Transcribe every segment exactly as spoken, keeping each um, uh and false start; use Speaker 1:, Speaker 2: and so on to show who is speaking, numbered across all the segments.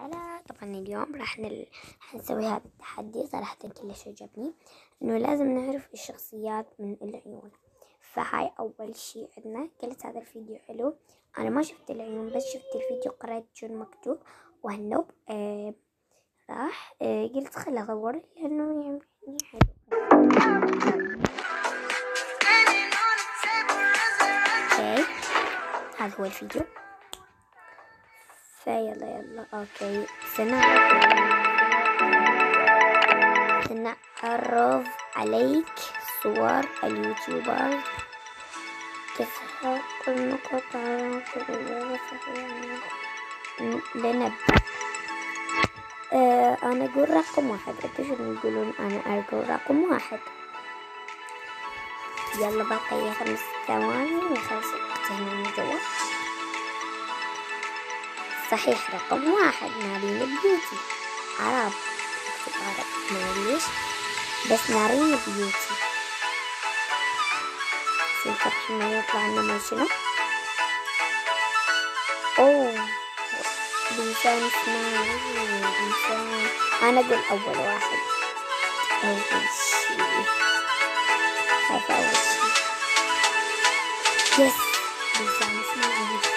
Speaker 1: تعالى. طبعا اليوم راح نل... نسوي هذا التحدي، صراحة كلش عجبني انه لازم نعرف الشخصيات من العيون. فهاي اول شي عندنا. قلت هذا الفيديو حلو، انا ما شفت العيون بس شفت الفيديو قرأت شو مكتوب وهالنوب آه راح آه قلت خل اصور لانه يعني حلو. اوكي هذا هو الفيديو، فيلا يلا اوكي سنعرف سنعرض عليك صور اليوتيوبر تستحق النقط على الإجابة صحيحة. لنبدأ. آه أنا أقول رقم واحد، أنتوا شنو تقولون؟ أنا أقول رقم واحد. يلا باقي خمس ثواني ونخلص هنا من جوا. صحيح رقم واحد نارين بيوتي. عرب اكتب عرب معليش، بس نارين بيوتي. سنتر ما يطلع لنا ما شنو. اوه بإنسان اسمه إنسان. أنا أقول أول واحد. أول شي خايفة أول شي. يس بإنسان اسمه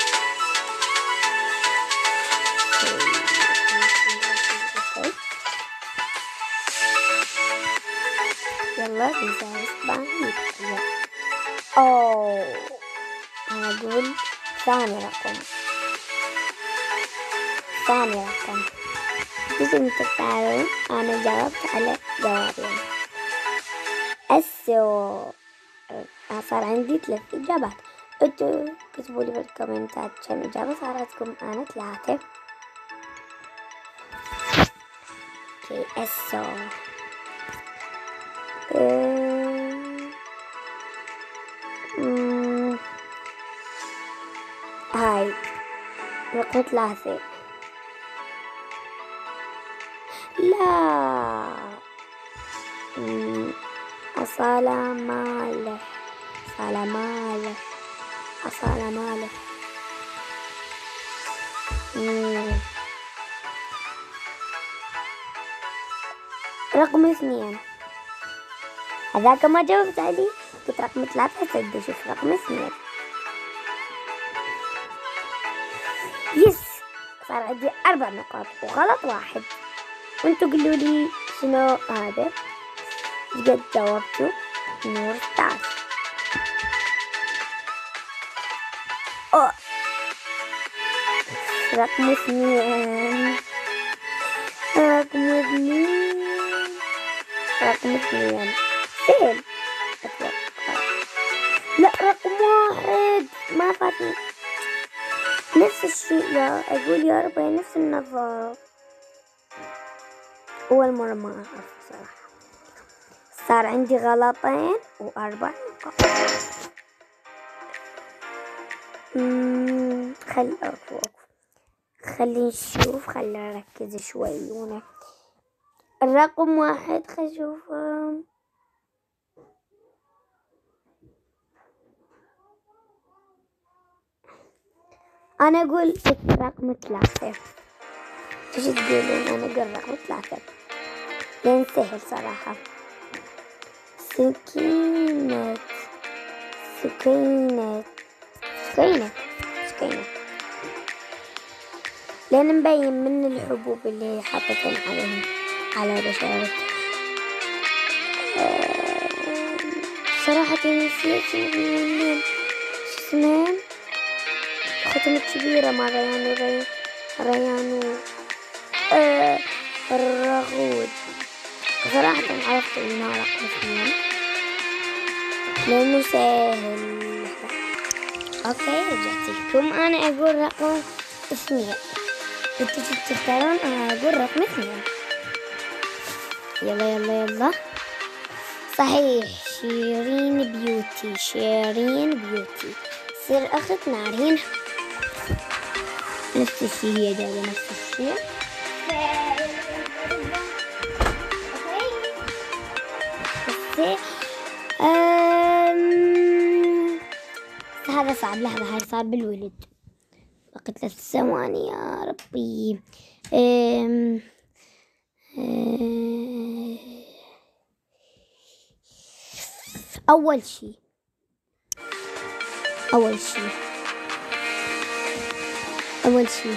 Speaker 1: يلا بإنسان اسمه يلا. أوه أنا أقول ثاني رقم. ثاني رقم بس انتوا تعرفون أنا جاوبت على جوابين. السو صار عندي ثلاث إجابات. انتوا كتبوا لي بالكومنتات كم إجابة صارتكم. أنا ثلاثة. اوكي السو أم... أم... هاي رقم ثلاثة. لا أصالة مالح. أصالة مالح. أصالة مالح. مم. رقم اثنين هذاك ما جاوبت عليه، قلت رقم ثلاثة سد شوف رقم اثنين. يس صار عندي أربع نقاط وغلط واحد. وانتوا قلوا لي شنو هذا قد جاوبتوا. نور ستار. أوه رقم اثنين. رقم اثنين. رقم اثنين سهل أتوقع. لا رقم واحد ما فاتني. نفس الشيء يا أقول يا رب نفس النظارة. أول مرة ما أعرف صراحة. صار عندي غلطين وأربع نقاط. خل أوقف خلي نشوف خلي نركز شوي هنا. الرقم واحد خل نشوف. أنا أقول رقم ثلاثة. إيش تقولون؟ أنا أقول رقم ثلاثة لين سهل صراحة. سكينة سكينة سكينة سكينة لين مبين من الحبوب اللي حطتهم عليهم على بشرة. أه... صراحة نسيت شو اسمها. ختمة كبيرة مع ريان وريان ريان أه... الرغود. صراحة عرفت انها رقم اثنين لانه سهل. اوكي رجعت لكم. انا اقول رقم اثنين، انتوا تختارون. انا اقول رقم اثنين. يلا يلا يلا. صحيح شيرين بيوتي. شيرين بيوتي سر اخت نارين. نفس الشيء هي جاية نفس الشيء. أم... هذا صعب. لحظة هاي صار بالولد. باقي ثلاث ثواني يا ربي. أم... أم... أول شي أول شي أول شي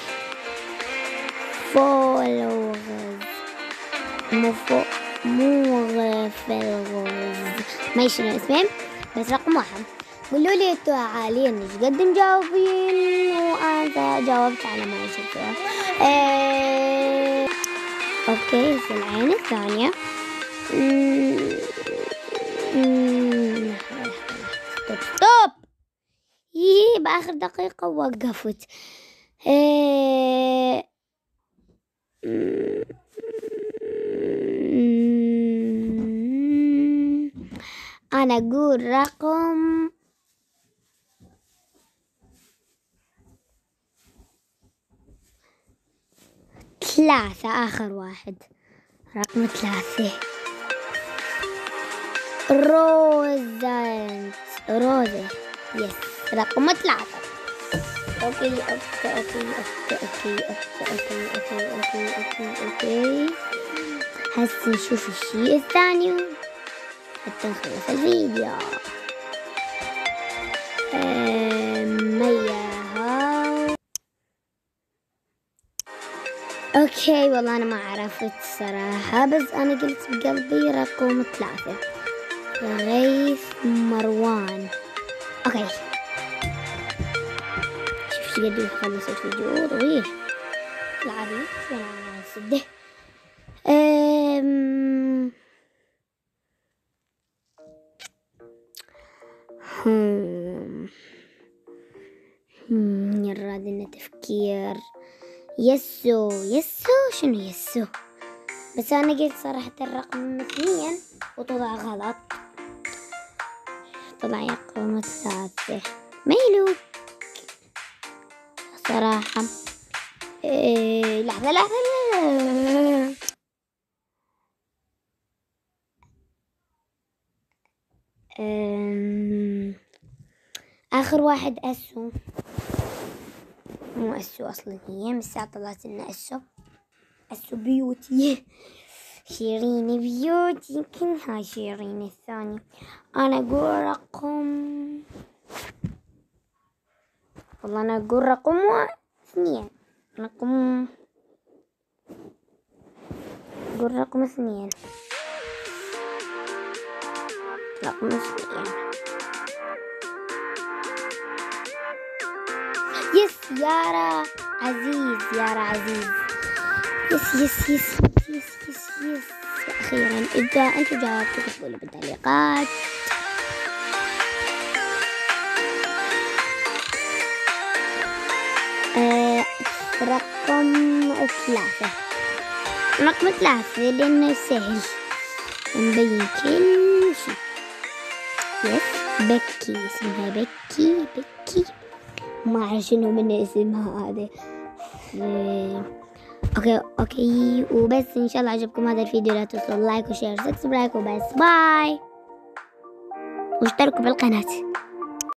Speaker 1: فولوز مو فو مو غفلوز ما شنو اسمه، بس رقم واحد قولوا لي انتوا حاليا ايش قد مجاوبين وانا جاوبت على ما شفتوها. ايه... اوكي هسه العين الثانية. ستوب ستوب يي باخر دقيقة وقفت. ايه... انا اقول رقم ثلاثة، آخر واحد رقم ثلاثة. روزانت روزة يس رقم ثلاثة. أوكي أوكي أوكي أوكي أوكي أوكي أوكي أوكي أوكي هسه نشوف الشيء الثاني حتى نخلص الفيديو. مياها اوكي والله انا ما عرفت صراحة، بس انا قلت بقلبي رقم ثلاثة غيث مروان. اوكي شوف شو قد يخلص الفيديو طويل العريض انا سده. أم... هم هم يراد لنا تفكير. يسو يسو شنو يسو؟ بس انا قلت صراحة الرقم اثنين وطلع غلط، طلع رقم ثلاثة ميلو صراحة. إيه لحظة لحظة لحظة. أم... آخر واحد أسو، مو أسو أصلا هي بس طلعت لنا أسو أسو بيوتي. شيرين بيوتي يمكن هاي شيرين الثاني. أنا أقول رقم والله أنا أقول رقم اثنين رقم أقول رقم اثنين رقم اثنين يس يارا عزيز يارا عزيز يس يس يس يس يس يس. أخيرا إذا أنتوا جاوبتوا اكتبوا لي بالتعليقات. أه رقم ثلاثة رقم ثلاثة لأنه سهل نبين كل شيء. يس بكي اسمها بكي بكي ما أعرف شنو من اسمها هذا. اوكي اوكي وبس ان شاء الله عجبكم هذا الفيديو، لا تنسوا لايك وشير وسبسكرايب وبس باي واشتركوا بالقناة.